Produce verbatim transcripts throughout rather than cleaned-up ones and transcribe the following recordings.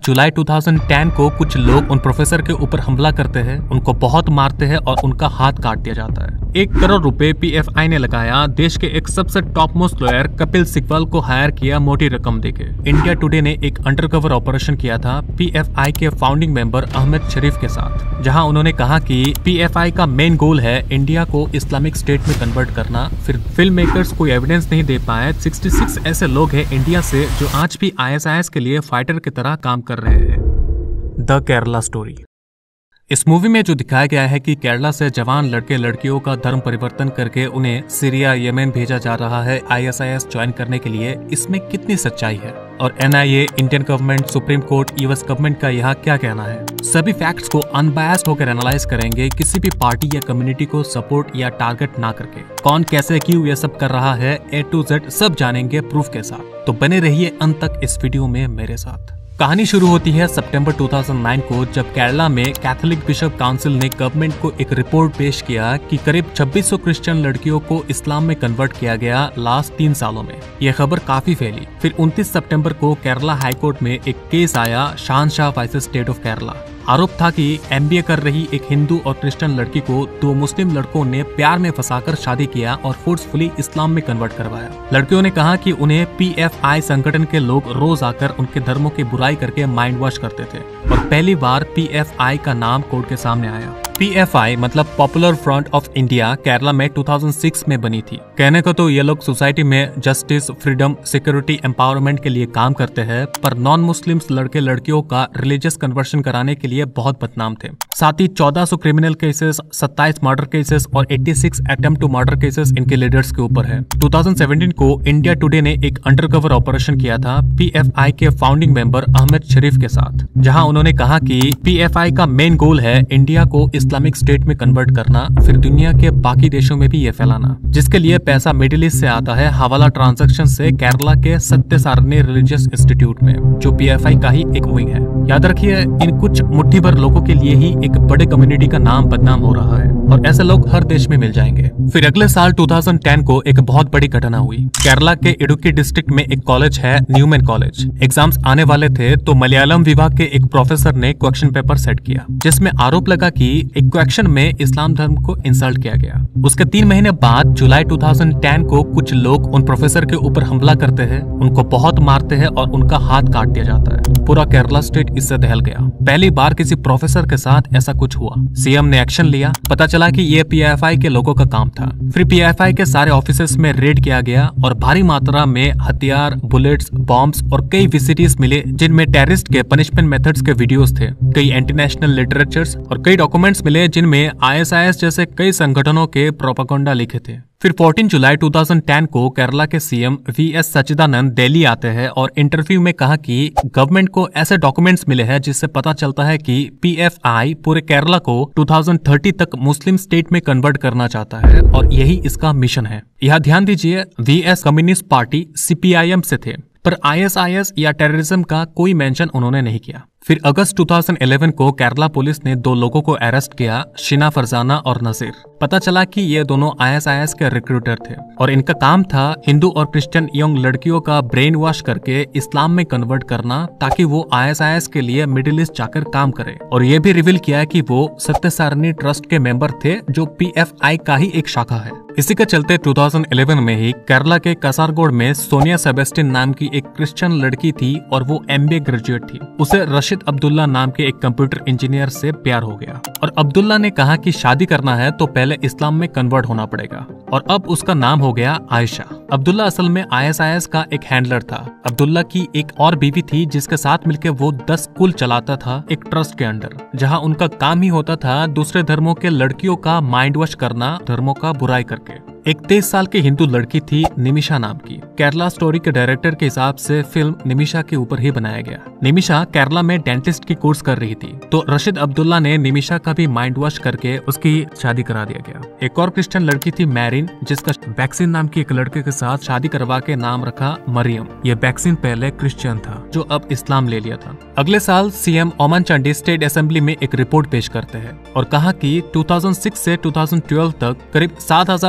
जुलाई दो हज़ार दस को कुछ लोग उन प्रोफेसर के ऊपर हमला करते हैं, उनको बहुत मारते हैं और उनका हाथ काट दिया जाता है। एक करोड़ रुपए पीएफआई ने लगाया। देश के एक सबसे top most lawyer Kapil Sibal को हायर किया मोटी रकम देके। इंडिया टुडे ने एक अंडरकवर ऑपरेशन किया था पीएफआई के फाउंडिंग मेंबर अहमद शरीफ के साथ, जहां उन्होंने कहा कि पीएफआई का मेन गोल है इंडिया को इस्लामिक स्टेट में कन्वर्ट करना। फिर फिल्म मेकर्स कोई एविडेंस नहीं दे पाए। छियासठ ऐसे लोग हैं इंडिया से जो आज भी आईएसआईएस के लिए फाइटर की तरह काम कर रहे हैं। The Kerala story. इस मूवी में जो दिखाया गया है कि केरला से जवान लड़के लड़कियों का धर्म परिवर्तन करके उन्हें सीरिया यमन भेजा जा रहा है आईएसआईएस ज्वाइन करने के लिए, इसमें कितनी सच्चाई है और NIA, Indian government, supreme court, US government का यहाँ क्या कहना है। सभी फैक्ट्स को अनबायस्ड होकर एनालाइज करेंगे, किसी भी पार्टी या कम्युनिटी को सपोर्ट या टारगेट ना करके। कौन कैसे क्यों ये सब कर रहा है, ए टू जेड सब जानेंगे प्रूफ के साथ। तो बने रहिए अंत तक इस वीडियो में मेरे साथ। कहानी शुरू होती है सितंबर दो हज़ार नौ को, जब केरला में कैथोलिक बिशप काउंसिल ने गवर्नमेंट को एक रिपोर्ट पेश किया कि करीब छब्बीस सौ क्रिश्चियन लड़कियों को इस्लाम में कन्वर्ट किया गया लास्ट तीन सालों में। यह खबर काफी फैली। फिर उनतीस सितंबर को केरला हाईकोर्ट में एक केस आया, शहंशाह वर्सेस स्टेट ऑफ केरला। आरोप था कि एमबीए कर रही एक हिंदू और क्रिश्चियन लड़की को दो मुस्लिम लड़कों ने प्यार में फंसाकर शादी किया और फोर्सफुली इस्लाम में कन्वर्ट करवाया। लड़कियों ने कहा कि उन्हें पीएफआई संगठन के लोग रोज आकर उनके धर्मों की बुराई करके माइंड वॉश करते थे और पहली बार पीएफआई का नाम कोर्ट के सामने आया। पीएफआई मतलब popular front of India Kerala में दो हज़ार छह में बनी थी। कहने को तो ये लोग सोसाइटी में जस्टिस, फ्रीडम, सिक्योरिटी, एम्पावरमेंट के लिए काम करते हैं, पर नॉन मुस्लिम्स लड़के लड़कियों का रिलीजियस कन्वर्शन कराने के लिए बहुत बदनाम थे। साथ ही चौदह सौ क्रिमिनल केसेस, सत्ताईस मर्डर केसेस और छियासी अटेम्प्ट टू मर्डर केसेस इनके लीडर्स के ऊपर है। दो हज़ार सत्रह को इंडिया टुडे ने एक अंडरकवर ऑपरेशन किया था पीएफआई के फाउंडिंग मेंबर अहमद शरीफ के साथ, जहां उन्होंने कहा कि पीएफआई का मेन गोल है इंडिया को इस्लामिक स्टेट में कन्वर्ट करना, फिर दुनिया के बाकी देशों में भी ये फैलाना, जिसके लिए पैसा मिडिल ईस्ट से आता है हवाला ट्रांजैक्शन से केरला के सत्य सारणी रिलीजियस इंस्टीट्यूट में, जो पीएफआई का ही एक विंग है। याद रखिए, इन कुछ मुट्ठी भर लोगों के लिए ही एक बड़े कम्युनिटी का नाम बदनाम हो रहा है और ऐसे लोग हर देश में मिल जाएंगे। फिर अगले साल दो हज़ार दस को एक बहुत बड़ी घटना हुई। केरला के इडुक्की डिस्ट्रिक्ट में एक कॉलेज है, न्यूमैन कॉलेज। एग्जाम्स आने वाले थे तो मलयालम विभाग के एक प्रोफेसर ने क्वेश्चन पेपर सेट किया, जिसमें आरोप लगा कि एक क्वेश्चन में इस्लाम धर्म को इंसल्ट किया गया। उसके तीन महीने बाद जुलाई दो हज़ार दस को कुछ लोग उन प्रोफेसर के ऊपर हमला करते हैं, उनको बहुत मारते हैं और उनका हाथ काट दिया जाता है। पूरा केरला स्टेट इससे दहल गया। पहली बार किसी प्रोफेसर के साथ ऐसा कुछ हुआ। सीएम ने एक्शन लिया। पता चला कि ये पीएफआई के लोगों का काम था। फिर पीएफआई के सारे ऑफिसेस में रेड किया गया और भारी मात्रा में हथियार, बुलेट्स, बॉम्ब्स और कई वीसीडीज मिले, जिनमें टेररिस्ट के पनिशमेंट मेथड्स के वीडियोस थे। कई इंटरनेशनल लिटरेचर्स और कई डॉक्यूमेंट्स मिले जिनमें आईएसआईएस जैसे कई संगठनों के प्रोपेगेंडा लिखे थे। फिर चौदह जुलाई दो हज़ार दस को केरला के सीएम वीएस सच्चिदानंद दिल्ली आते हैं और इंटरव्यू में कहा कि गवर्नमेंट को ऐसे डॉक्यूमेंट्स मिले हैं जिससे पता चलता है कि पीएफआई पूरे केरला को दो हज़ार तीस तक मुस्लिम स्टेट में कन्वर्ट करना चाहता है और यही इसका मिशन है। यह ध्यान दीजिए, वीएस कम्युनिस्ट पार्टी सीपीआईएम से थे, पर आईएसआईएस या टेररिज्म का कोई मेंशन उन्होंने नहीं किया। फिर अगस्त दो हज़ार ग्यारह को केरला पुलिस ने दो लोगों को अरेस्ट किया, शीना फरजाना और नसीर। पता चला कि ये दोनों आईएसआईएस के रिक्रूटर थे और इनका काम था हिंदू और क्रिश्चियन यंग लड़कियों का ब्रेन वॉश करके इस्लाम में कन्वर्ट करना, ताकि वो आईएसआईएस के लिए मिडिल ईस्ट जाकर काम करे। और ये भी रिवील किया कि वो सत्य सारणी ट्रस्ट के मेंबर थे, जो पीएफआई का ही एक शाखा है। इसी के चलते दो हज़ार ग्यारह में ही केरला के कासारगोड में सोनिया सेबेस्टियन नाम की एक क्रिश्चियन लड़की थी और वो एमबीए ग्रेजुएट थी। उसे रशीद अब्दुल्ला नाम के एक कंप्यूटर इंजीनियर से प्यार हो गया और अब्दुल्ला ने कहा कि शादी करना है तो पहले इस्लाम में कन्वर्ट होना पड़ेगा, और अब उसका नाम हो गया आयशा। अब्दुल्ला असल में आईएसआईएस का एक हैंडलर था। अब्दुल्ला की एक और बीवी थी जिसके साथ मिलकर वो दस स्कूल चलाता था एक ट्रस्ट के अंडर, जहां उनका काम ही होता था दूसरे धर्मों के लड़कियों का माइंड वॉश करना, धर्मों का बुराई करके। एक तेईस साल की हिंदू लड़की थी निमिषा नाम की। केरला स्टोरी के डायरेक्टर के हिसाब से फिल्म निमिषा के ऊपर ही बनाया गया। निमिषा केरला में डेंटिस्ट की कोर्स कर रही थी, तो रशीद अब्दुल्ला ने निमिषा का भी माइंड वॉश करके उसकी शादी करा दिया गया। एक और क्रिश्चियन लड़की थी मैरिन, जिसका वैक्सीन नाम की एक लड़के के साथ शादी करवा के नाम रखा मरियम। ये वैक्सीन पहले क्रिश्चियन था, जो अब इस्लाम ले लिया था। अगले साल सीएम ओमन चांडी स्टेट असेंबली में एक रिपोर्ट पेश करते हैं और कहा कि दो हज़ार छह से दो हज़ार बारह तक करीब सात हजार सात सौ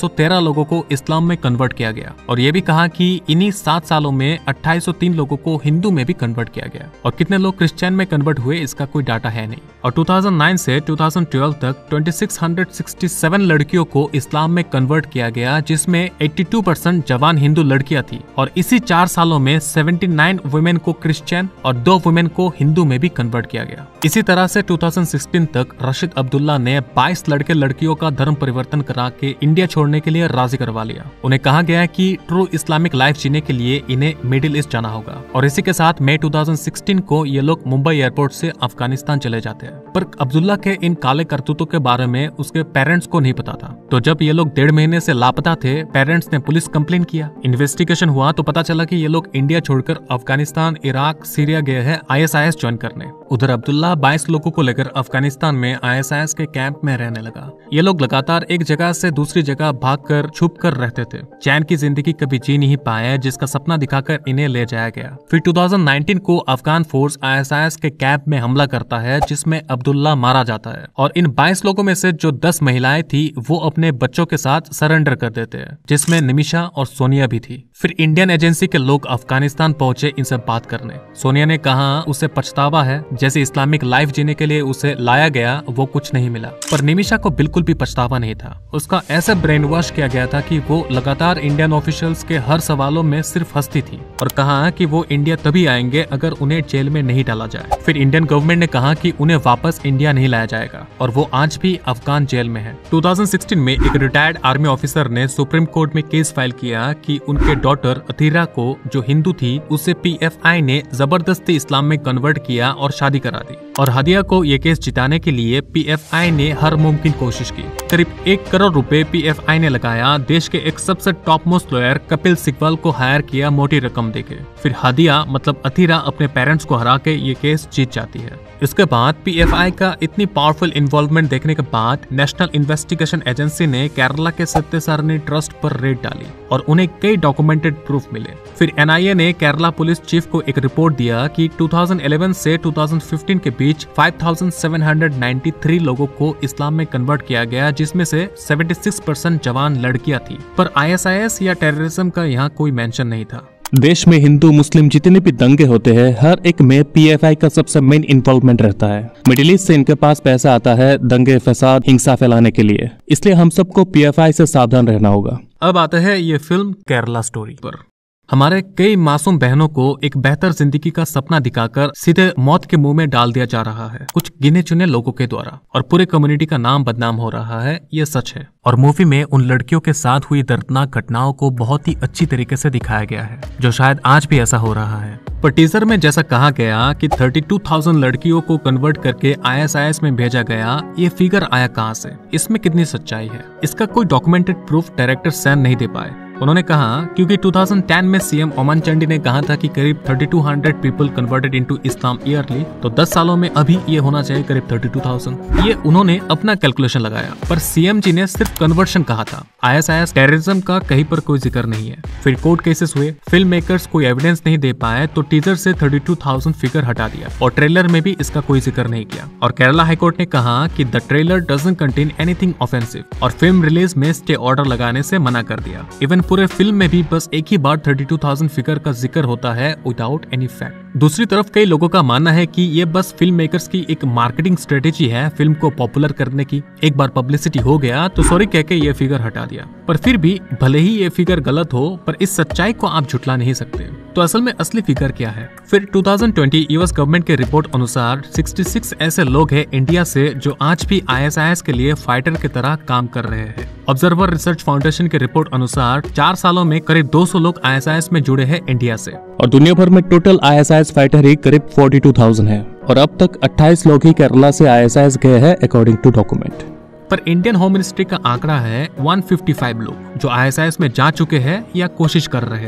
सौ तेरह लोगों को इस्लाम में कन्वर्ट किया गया और ये भी कहा कि इन्हीं सात सालों में अट्ठाईस सौ तीन लोगों को हिंदू में भी कन्वर्ट किया गया। और कितने लोग क्रिश्चियन में कन्वर्ट हुए इसका कोई डाटा है नहीं। और दो हज़ार नौ से दो हज़ार बारह तक छब्बीस सौ सरसठ लड़कियों को इस्लाम में कन्वर्ट किया गया, जिसमें बयासी परसेंट जवान हिंदू लड़कियां थी। और इसी चार सालों में उन्यासी वुमेन को क्रिश्चियन और दो वुमेन को हिंदू में भी कन्वर्ट किया गया। इसी तरह से दो हज़ार सोलह तक राशिद अब्दुल्ला ने बाईस लड़के लड़कियों का धर्म परिवर्तन करा के इंडिया छोड़ने के लिए राजी करवा लिया। उन्हें कहा गया कि ट्रू इस्लामिक लाइफ जीने के लिए इन्हें मिडिल ईस्ट जाना होगा। और इसी के साथ मई दो हज़ार सोलह को ये लोग मुंबई एयरपोर्ट से अफगानिस्तान चले जाते हैं। पर अब्दुल्ला के इन काले करतूतों के बारे में उसके पेरेंट्स को नहीं पता था। तो जब ये लोग डेढ़ महीने से लापता थे, पेरेंट्स ने पुलिस कंप्लेन किया। इन्वेस्टिगेशन हुआ तो पता चला कि ये लोग इंडिया छोड़कर अफगानिस्तान, इराक, सीरिया गए हैं I S I S join करने। उधर अब्दुल्ला बाईस लोगों को लेकर अफगानिस्तान में आई एस आई एस के कैंप में रहने लगा। ये लोग लगातार एक जगह से दूसरी जगह भागकर छुप कर रहते थे। चैन की जिंदगी कभी जी नहीं पाए, जिसका सपना दिखाकर इन्हें ले जाया गया। फिर दो हज़ार उन्नीस को Afghan force I S I S के कैंप में हमला करता है, जिसमें अब्दुल्ला मारा जाता है। और इन बाईस लोगों में से जो दस महिलाएं थी वो अपने बच्चों के साथ सरेंडर कर देते हैं, जिसमें निमिषा और सोनिया भी थी। फिर इंडियन एजेंसी के लोग अफगानिस्तान पहुंचे इनसे बात करने। सोनिया ने कहा उसे पछतावा है, जैसे इस्लामिक लाइफ जीने के लिए उसे लाया गया वो कुछ नहीं मिला। पर निमिषा को बिल्कुल भी पछतावा नहीं था। उसका ऐसे ब्रेन वॉश किया गया था कि वो लगातार इंडियन ऑफिशियल्स के हर सवालों में सिर्फ हंसती थी और कहा कि वो इंडिया तभी आएंगे अगर उन्हें जेल में नहीं डाला जाए। फिर इंडियन गवर्नमेंट ने कहा कि उन्हें वापस इंडिया नहीं लाया जाएगा और वो आज भी अफगान जेल में है। दो हज़ार सोलह में एक रिटायर्ड आर्मी ऑफिसर ने सुप्रीम कोर्ट में केस फाइल किया कि उनके डॉटर अतीरा को, जो हिंदू थी, उसे पी एफ आई ने जबरदस्ती इस्लाम में कन्वर्ट किया और शादी करा दी। और हादिया को ये केस जिताने के लिए पी एफ आई ने हर मुमकिन कोशिश की। करीब एक करोड़ रुपए पी एफ आई ने लगाया। देश के एक सबसे top most lawyer Kapil Sibal को हायर किया मोटी रकम देके। फिर हादिया मतलब अतीरा अपने पेरेंट्स को हरा के ये केस जीत जाती है। इसके बाद पी एफ आई का इतनी पावरफुल इन्वॉल्वमेंट देखने के बाद नेशनल इन्वेस्टिगेशन एजेंसी ने केरला के सत्यसारनी ट्रस्ट पर रेड डाली और उन्हें कई डॉक्यूमेंटेड प्रूफ मिले। फिर एन आई ए ने केरला पुलिस चीफ को एक रिपोर्ट दिया कि दो हज़ार ग्यारह से दो हज़ार पंद्रह के बीच पाँच हज़ार सात सौ तिरानवे लोगों को इस्लाम में कन्वर्ट किया गया, जिसमें से छिहत्तर परसेंट जवान लड़कियां थी। पर आई एस आई एस या टेररिज्म का यहाँ कोई मेंशन नहीं था। देश में हिंदू मुस्लिम जितने भी दंगे होते हैं, हर एक में पी एफ आई का सबसे मेन इन्वॉल्वमेंट रहता है। मिडिल ईस्ट से इनके पास पैसा आता है दंगे, फसाद, हिंसा फैलाने के लिए। इसलिए हम सबको पी एफ आई से सावधान रहना होगा। अब आते हैं ये फिल्म केरला स्टोरी पर। हमारे कई मासूम बहनों को एक बेहतर जिंदगी का सपना दिखाकर सीधे मौत के मुंह में डाल दिया जा रहा है, कुछ गिने चुने लोगों के द्वारा, और पूरे कम्युनिटी का नाम बदनाम हो रहा है। ये सच है। और मूवी में उन लड़कियों के साथ हुई दर्दनाक घटनाओं को बहुत ही अच्छी तरीके से दिखाया गया है, जो शायद आज भी ऐसा हो रहा है। पर टीजर में जैसा कहा गया कि बत्तीस हज़ार लड़कियों को कन्वर्ट करके आई एस आई एस में भेजा गया, ये फिगर आया कहां से? इसमें कितनी सच्चाई है? इसका कोई डॉक्यूमेंटेड प्रूफ डायरेक्टर सैन नहीं दे पाए। उन्होंने कहा क्योंकि दो हज़ार दस में सीएम ओमन चांडी ने कहा था कि करीब बत्तीस सौ people converted into Islam yearly, तो दस सालों में अभी ये होना चाहिए करीब बत्तीस हज़ार। ये उन्होंने अपना कैलकुलेशन लगाया, पर सीएम जी ने सिर्फ कन्वर्शन कहा था। I S I S terrorism का कहीं पर कोई जिक्र नहीं है। फिर कोर्ट केसेस हुए, फिल्म मेकर्स कोई एविडेंस नहीं दे पाए, तो टीजर से बत्तीस हज़ार फिगर हटा दिया और ट्रेलर में भी इसका कोई जिक्र नहीं किया। और केरला हाईकोर्ट ने कहा कि the trailer doesn't contain anything offensive और फिल्म रिलीज में स्टे ऑर्डर लगाने से मना कर दिया। इवन पूरे फिल्म में भी बस एक ही बार बत्तीस हज़ार फिगर का जिक्र होता है विदाउट एनी फैक्ट। दूसरी तरफ कई लोगों का मानना है कि ये बस फिल्म मेकर्स की एक मार्केटिंग स्ट्रेटेजी है फिल्म को पॉपुलर करने की। एक बार पब्लिसिटी हो गया तो सॉरी कह के ये फिगर हटा दिया। पर फिर भी भले ही ये फिगर गलत हो, पर इस सच्चाई को आप झुटला नहीं सकते। तो असल में असली फिगर क्या है? फिर दो हज़ार बीस यूएस गवर्नमेंट के रिपोर्ट अनुसार छियासठ ऐसे लोग हैं इंडिया से जो आज भी आई एस आई एस के लिए फाइटर की तरह काम कर रहे हैं। ऑब्जर्वर रिसर्च फाउंडेशन के रिपोर्ट अनुसार चार सालों में करीब दो सौ लोग आई एस आई एस में जुड़े हैं इंडिया से, और दुनिया भर में total I S I S fighter ही करीब बयालीस हज़ार है। और अब तक अट्ठाईस लोग ही केरला से आई एस आई एस गए हैं अकॉर्डिंग टू डॉक्यूमेंट। पर इंडियन होम मिनिस्ट्री का आंकड़ा है एक सौ पचपन लोग जो आई एस आई एस में जा चुके हैं या कोशिश कर रहे हैं।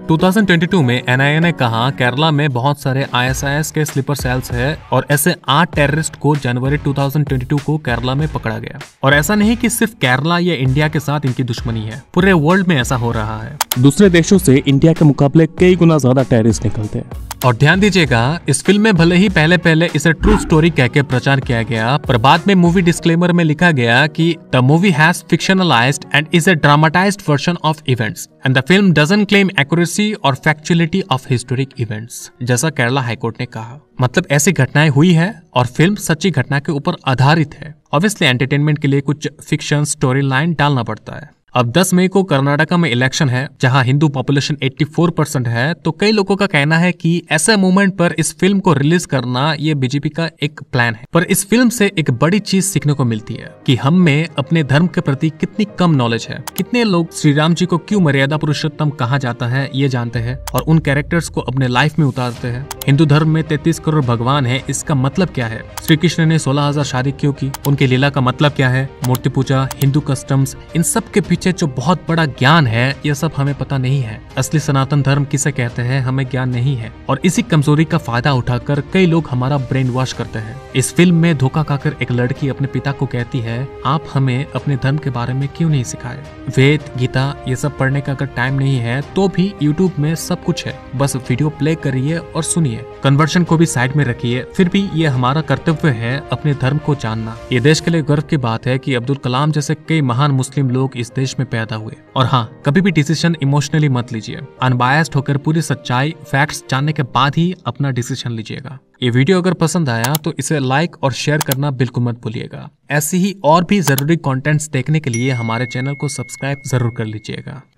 दो हज़ार बाईस में एन आई ए ने कहा केरला में बहुत सारे आई एस आई एस के स्लीपर सेल्स है और ऐसे आठ टेररिस्ट को जनवरी दो हज़ार बाईस को केरला में पकड़ा गया। और ऐसा नहीं कि सिर्फ केरला या इंडिया के साथ इनकी दुश्मनी है, पूरे वर्ल्ड में ऐसा हो रहा है। दूसरे देशों से इंडिया के मुकाबले कई गुना ज्यादा टेररिस्ट निकलते हैं। और ध्यान दीजिएगा, इस फिल्म में भले ही पहले पहले इसे ट्रू स्टोरी कह के प्रचार किया गया, पर बाद में मूवी डिस्क्लेमर में लिखा गया कि the movie has fictionalised and is a dramatised version of events and the film doesn't claim accuracy और फैक्चुअलिटी ऑफ हिस्टोरिक इवेंट्स, जैसा केरला हाईकोर्ट ने कहा। मतलब ऐसी घटनाएं हुई है और फिल्म सच्ची घटना के ऊपर आधारित है। ऑब्वियसली एंटरटेनमेंट के लिए कुछ फिक्शन स्टोरी लाइन डालना पड़ता है। अब दस मई को कर्नाटका में इलेक्शन है जहां हिंदू पॉपुलेशन चौरासी परसेंट है, तो कई लोगों का कहना है कि ऐसे मोमेंट पर इस फिल्म को रिलीज करना ये बीजेपी का एक प्लान है। पर इस फिल्म से एक बड़ी चीज सीखने को मिलती है कि हम में अपने धर्म के प्रति कितनी कम नॉलेज है। कितने लोग श्री राम जी को क्यों मर्यादा पुरुषोत्तम कहा जाता है ये जानते हैं और उन कैरेक्टर्स को अपने लाइफ में उतारते हैं। हिंदू धर्म में तैतीस करोड़ भगवान है, इसका मतलब क्या है? श्री कृष्ण ने सोलह हजार शादी क्यों की? उनकी लीला का मतलब क्या है? मूर्ति पूजा, हिंदू कस्टम्स, इन सब के पीछे जो बहुत बड़ा ज्ञान है ये सब हमें पता नहीं है। असली सनातन धर्म किसे कहते हैं हमें ज्ञान नहीं है और इसी कमजोरी का फायदा उठाकर कई लोग हमारा ब्रेन वॉश करते हैं। इस फिल्म में धोखा खाकर एक लड़की अपने पिता को कहती है, आप हमें अपने धर्म के बारे में क्यों नहीं सिखाए? वेद, गीता ये सब पढ़ने का अगर टाइम नहीं है तो भी यूट्यूब में सब कुछ है, बस वीडियो प्ले करिए और सुनिए। कन्वर्शन को भी साइड में रखिए। फिर भी ये हमारा कर्तव्य है अपने धर्म को जानना। ये देश के लिए गर्व की बात है कि अब्दुल कलाम जैसे कई महान मुस्लिम लोग इस देश में पैदा हुए। और हाँ, कभी भी डिसीजन इमोशनली मत लीजिए। अनबायस्ड होकर पूरी सच्चाई, फैक्ट्स जानने के बाद ही अपना डिसीजन लीजिएगा। ये वीडियो अगर पसंद आया तो इसे लाइक और शेयर करना बिल्कुल मत भूलिएगा। ऐसी ही और भी जरूरी कंटेंट्स देखने के लिए हमारे चैनल को सब्सक्राइब जरूर कर लीजिएगा।